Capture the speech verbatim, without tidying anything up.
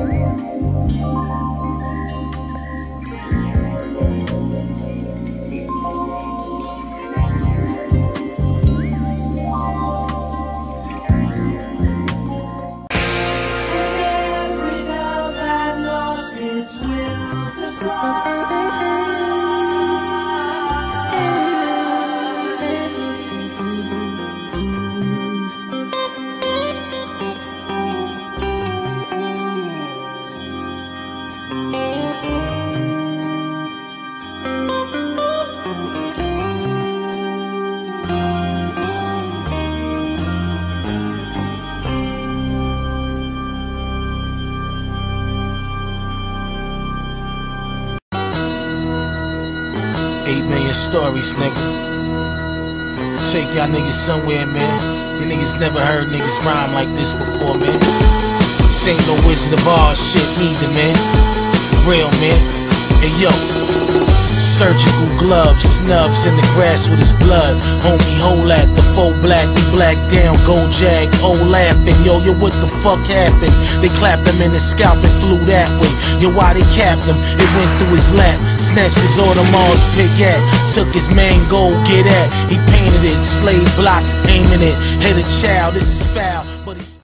Eight million stories, nigga. Take y'all niggas somewhere, man. You niggas never heard niggas rhyme like this before, man. This ain't no Wizard of Oz shit neither, man. Real, man. Hey, yo. Surgical gloves, snubs in the grass with his blood. Homie, hole at the faux black, we black down, gold jag, oh laughing. Yo, yo, what the fuck happened? They clapped him in his scalp and flew that way. Yo, why they capped him? It went through his lap. Snatched his Audemars Piguet. Took his mango, get at. He painted it, slave blocks, aiming it. Hit a child, this is foul, but he's